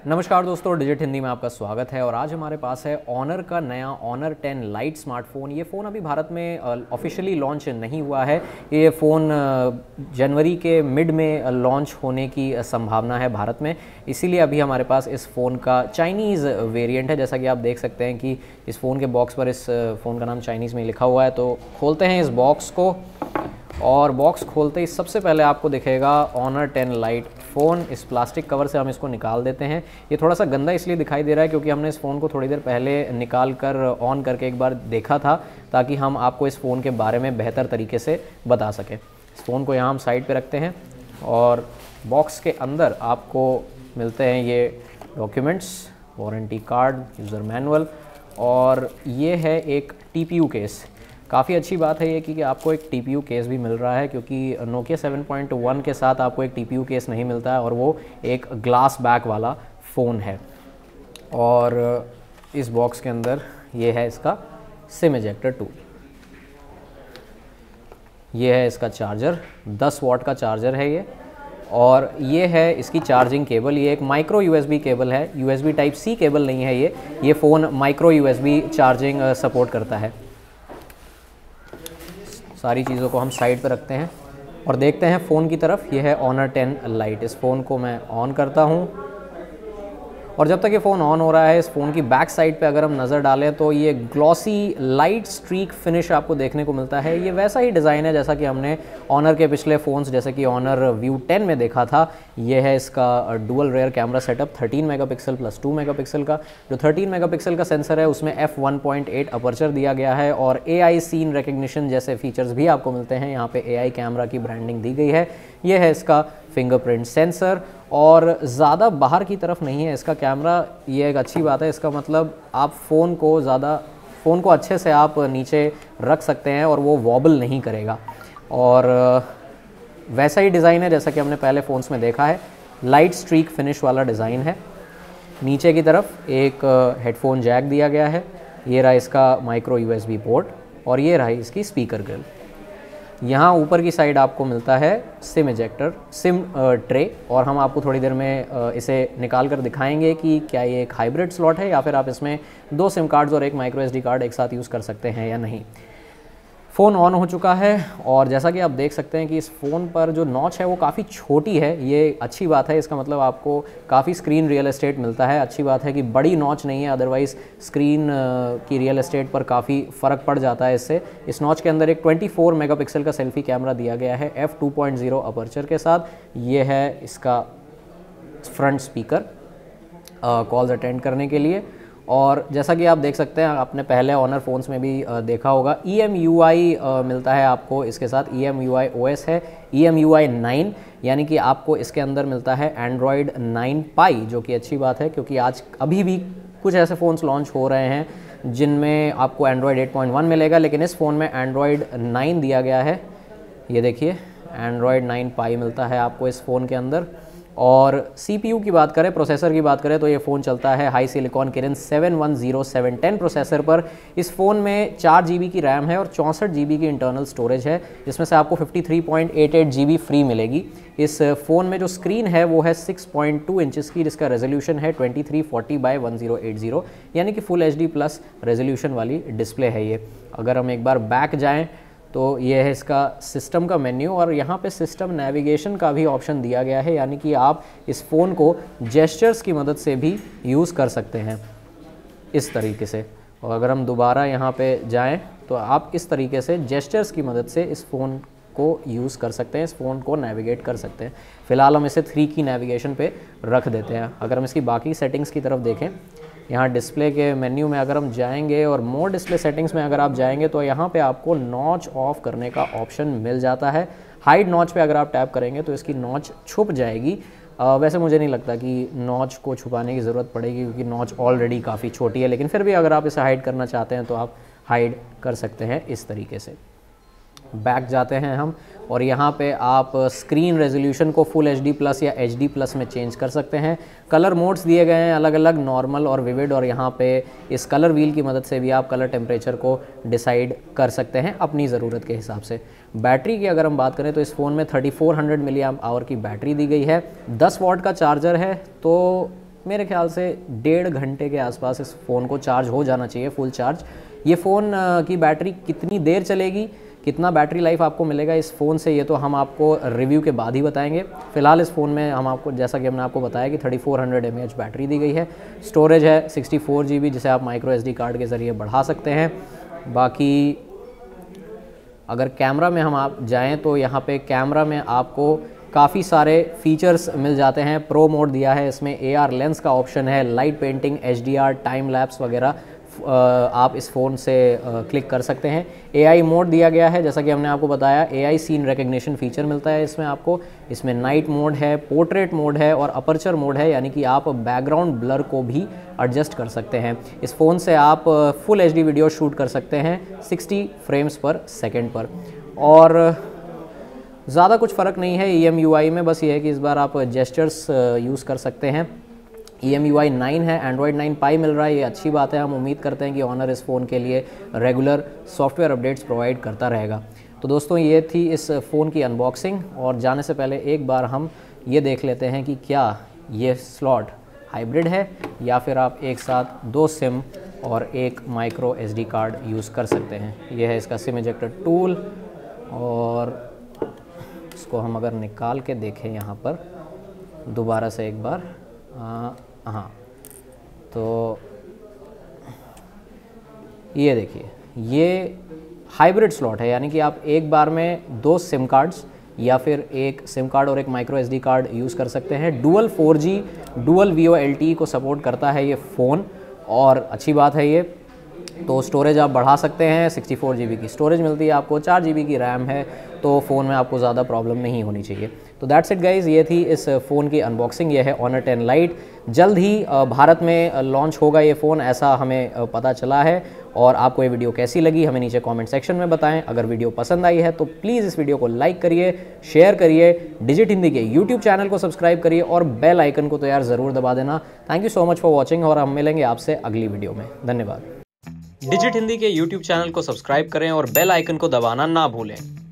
नमस्कार दोस्तों, डिजिट हिंदी में आपका स्वागत है। और आज हमारे पास है ऑनर का नया ऑनर 10 लाइट स्मार्टफोन। ये फ़ोन अभी भारत में ऑफिशियली लॉन्च नहीं हुआ है। ये फ़ोन जनवरी के मिड में लॉन्च होने की संभावना है भारत में, इसीलिए अभी हमारे पास इस फ़ोन का चाइनीज़ वेरिएंट है। जैसा कि आप देख सकते हैं कि इस फ़ोन के बॉक्स पर इस फ़ोन का नाम चाइनीज़ में लिखा हुआ है। तो खोलते हैं इस बॉक्स को, और बॉक्स खोलते ही सबसे पहले आपको दिखेगा ऑनर 10 लाइट फ़ोन। इस प्लास्टिक कवर से हम इसको निकाल देते हैं। ये थोड़ा सा गंदा इसलिए दिखाई दे रहा है क्योंकि हमने इस फ़ोन को थोड़ी देर पहले निकाल कर ऑन करके एक बार देखा था, ताकि हम आपको इस फ़ोन के बारे में बेहतर तरीके से बता सकें। इस फ़ोन को यहाँ हम साइड पे रखते हैं, और बॉक्स के अंदर आपको मिलते हैं ये documents, warranty card, user manual, और ये है एक TPU केस। काफ़ी अच्छी बात है ये कि आपको एक TPU केस भी मिल रहा है, क्योंकि नोकिया 7.1 के साथ आपको एक TPU केस नहीं मिलता है, और वो एक ग्लास बैक वाला फ़ोन है। और इस बॉक्स के अंदर ये है इसका सिम इजेक्टर टूल, ये है इसका चार्जर, 10 वाट का चार्जर है ये, और ये है इसकी चार्जिंग केबल। ये एक माइक्रो USB केबल है, USB Type-C केबल नहीं है ये phone micro USB charging support करता है। सारी चीज़ों को हम साइड पर रखते हैं और देखते हैं फ़ोन की तरफ। ये है ऑनर 10 लाइट। इस फ़ोन को मैं ऑन करता हूँ, और जब तक ये फ़ोन ऑन हो रहा है, इस फ़ोन की बैक साइड पे अगर हम नज़र डालें तो ये ग्लॉसी लाइट स्ट्रीक फिनिश आपको देखने को मिलता है। ये वैसा ही डिज़ाइन है जैसा कि हमने ऑनर के पिछले फ़ोन्स जैसे कि ऑनर व्यू 10 में देखा था। ये है इसका dual rear camera setup, 13 megapixel plus 2 megapixel का। जो 13 मेगापिक्सल का सेंसर है उसमें f1.8 अपर्चर दिया गया है, और AI सीन रिकग्निशन जैसे फीचर्स भी आपको मिलते हैं। यहाँ पे AI कैमरा की ब्रांडिंग दी गई है। ये है इसका फिंगरप्रिंट सेंसर, और ज़्यादा बाहर की तरफ नहीं है इसका कैमरा। ये एक अच्छी बात है। इसका मतलब आप फ़ोन को अच्छे से आप नीचे रख सकते हैं और वो वॉबल नहीं करेगा। और वैसा ही डिज़ाइन है जैसा कि हमने पहले फ़ोन्स में देखा है, लाइट स्ट्रीक फिनिश वाला डिज़ाइन है। नीचे की तरफ एक हेडफोन जैक दिया गया है। ये रहा इसका माइक्रो USB पोर्ट, और ये रहा इसकी स्पीकर ग्रिल। यहाँ ऊपर की साइड आपको मिलता है सिम इजेक्टर, सिम ट्रे, और हम आपको थोड़ी देर में इसे निकाल कर दिखाएंगे कि क्या ये एक हाइब्रिड स्लॉट है या फिर आप इसमें 2 सिम कार्ड्स और एक माइक्रो SD कार्ड एक साथ यूज़ कर सकते हैं या नहीं। फ़ोन ऑन हो चुका है, और जैसा कि आप देख सकते हैं कि इस फ़ोन पर जो नॉच है वो काफ़ी छोटी है। ये अच्छी बात है, इसका मतलब आपको काफ़ी स्क्रीन रियल एस्टेट मिलता है। अच्छी बात है कि बड़ी नॉच नहीं है, अदरवाइज़ स्क्रीन की रियल एस्टेट पर काफ़ी फ़र्क पड़ जाता है इससे। इस नॉच के अंदर एक 24 मेगापिक्सल का सेल्फी कैमरा दिया गया है f2.0 अपर्चर के साथ। ये है इसका फ्रंट स्पीकर कॉल्स अटेंड करने के लिए। और जैसा कि आप देख सकते हैं, आपने पहले ऑनर फ़ोन्स में भी देखा होगा, EMUI मिलता है आपको इसके साथ। EMUI OS है, EMUI 9, यानी कि आपको इसके अंदर मिलता है Android 9 Pie, जो कि अच्छी बात है क्योंकि अभी भी कुछ ऐसे फ़ोन्स लॉन्च हो रहे हैं जिनमें आपको Android 8.1 मिलेगा, लेकिन इस फ़ोन में Android 9 दिया गया है। ये देखिए, Android 9 Pie मिलता है आपको इस फ़ोन के अंदर। और CPU की बात करें, प्रोसेसर की बात करें, तो ये फ़ोन चलता है हाई सिलिकॉन किरिन 710 प्रोसेसर पर। इस फ़ोन में 4 GB की रैम है और 64 GB की इंटरनल स्टोरेज है, जिसमें से आपको 53.88 GB फ्री मिलेगी। इस फ़ोन में जो स्क्रीन है वो है 6.2 इंचज़ की, जिसका रेजोल्यूशन है 2340x1080, यानी कि फुल HD प्लस रेजोल्यूशन वाली डिस्प्ले है ये। अगर हम एक बार बैक जाएँ तो ये है इसका सिस्टम का मेन्यू, और यहाँ पे सिस्टम नेविगेशन का भी ऑप्शन दिया गया है, यानी कि आप इस फ़ोन को जेस्चर्स की मदद से भी यूज़ कर सकते हैं इस तरीके से। और अगर हम दोबारा यहाँ पे जाएं तो आप इस तरीके से जेस्चर्स की मदद से इस फ़ोन को यूज़ कर सकते हैं, इस फ़ोन को नेविगेट कर सकते हैं। फ़िलहाल हम इसे 3 की नेविगेशन पे रख देते हैं। अगर हम इसकी बाकी सेटिंग्स की तरफ देखें, यहाँ डिस्प्ले के मेन्यू में अगर हम जाएंगे और मोर डिस्प्ले सेटिंग्स में अगर आप जाएंगे तो यहाँ पे आपको नॉच ऑफ करने का ऑप्शन मिल जाता है। हाइड नॉच पे अगर आप टैप करेंगे तो इसकी नॉच छुप जाएगी। वैसे मुझे नहीं लगता कि नॉच को छुपाने की ज़रूरत पड़ेगी, क्योंकि नॉच ऑलरेडी काफ़ी छोटी है, लेकिन फिर भी अगर आप इसे हाइड करना चाहते हैं तो आप हाइड कर सकते हैं इस तरीके से। बैक जाते हैं हम, और यहाँ पे आप स्क्रीन रेजोल्यूशन को फुल HD प्लस या HD प्लस में चेंज कर सकते हैं। कलर मोड्स दिए गए हैं अलग अलग, नॉर्मल और विविड, और यहाँ पे इस कलर व्हील की मदद से भी आप कलर टेम्परेचर को डिसाइड कर सकते हैं अपनी ज़रूरत के हिसाब से। बैटरी की अगर हम बात करें तो इस फ़ोन में 3400 mAh की बैटरी दी गई है, 10 वाट का चार्जर है, तो मेरे ख्याल से 1.5 घंटे के आसपास इस फ़ोन को चार्ज हो जाना चाहिए, फुल चार्ज। ये फ़ोन की बैटरी कितनी देर चलेगी, कितना बैटरी लाइफ आपको मिलेगा इस फ़ोन से, ये तो हम आपको रिव्यू के बाद ही बताएंगे। फ़िलहाल इस फ़ोन में हम आपको, जैसा कि हमने आपको बताया कि 3400 mAh बैटरी दी गई है। स्टोरेज है 64 GB, जिसे आप माइक्रो SD कार्ड के ज़रिए बढ़ा सकते हैं। बाकी अगर कैमरा में हम आप जाएँ तो यहाँ पे कैमरा में आपको काफ़ी सारे फीचर्स मिल जाते हैं। प्रो मोड दिया है, इसमें AR लेंस का ऑप्शन है, light painting, HDR, time lapse वगैरह आप इस फ़ोन से क्लिक कर सकते हैं। AI मोड दिया गया है, जैसा कि हमने आपको बताया, AI सीन रिकग्निशन फीचर मिलता है इसमें आपको। इसमें नाइट मोड है, पोर्ट्रेट मोड है और अपर्चर मोड है, यानी कि आप बैकग्राउंड ब्लर को भी एडजस्ट कर सकते हैं। इस फ़ोन से आप फुल HD वीडियो शूट कर सकते हैं 60 फ्रेम्स पर सेकेंड पर। और ज़्यादा कुछ फ़र्क नहीं है EMUI में, बस ये है कि इस बार आप जेस्चर्स यूज़ कर सकते हैं। EMUI 9 है, Android 9 Pie मिल रहा है, ये अच्छी बात है। हम उम्मीद करते हैं कि ऑनर इस फ़ोन के लिए रेगुलर सॉफ्टवेयर अपडेट्स प्रोवाइड करता रहेगा। तो दोस्तों, ये थी इस फ़ोन की अनबॉक्सिंग, और जाने से पहले एक बार हम ये देख लेते हैं कि क्या ये स्लॉट हाइब्रिड है या फिर आप एक साथ 2 सिम और एक माइक्रो SD कार्ड यूज़ कर सकते हैं। ये है इसका सिम इजेक्टर टूल, और इसको हम अगर निकाल के देखें यहाँ पर दोबारा से एक बार, हाँ, तो ये देखिए, ये हाइब्रिड स्लॉट है, यानी कि आप एक बार में 2 सिम कार्ड्स या फिर एक सिम कार्ड और एक माइक्रो SD कार्ड यूज़ कर सकते हैं। डुअल 4G डुअल VoLTE को सपोर्ट करता है ये फ़ोन, और अच्छी बात है ये। तो स्टोरेज आप बढ़ा सकते हैं, 64 GB की स्टोरेज मिलती है आपको, 4 GB की रैम है, तो फ़ोन में आपको ज़्यादा प्रॉब्लम नहीं होनी चाहिए। तो दैट्स इट गाइज़, ये थी इस फ़ोन की अनबॉक्सिंग। ये है Honor 10 Lite। जल्द ही भारत में लॉन्च होगा ये फ़ोन, ऐसा हमें पता चला है। और आपको ये वीडियो कैसी लगी हमें नीचे कमेंट सेक्शन में बताएं। अगर वीडियो पसंद आई है तो प्लीज़ इस वीडियो को लाइक करिए, शेयर करिए, डिजिट हिंदी के YouTube चैनल को सब्सक्राइब करिए और बेल आइकन को तो यार ज़रूर दबा देना। Thank you so much for watching, और हम मिलेंगे आपसे अगली वीडियो में। धन्यवाद। डिजिट हिंदी के YouTube चैनल को सब्सक्राइब करें और बेल आइकन को दबाना ना भूलें।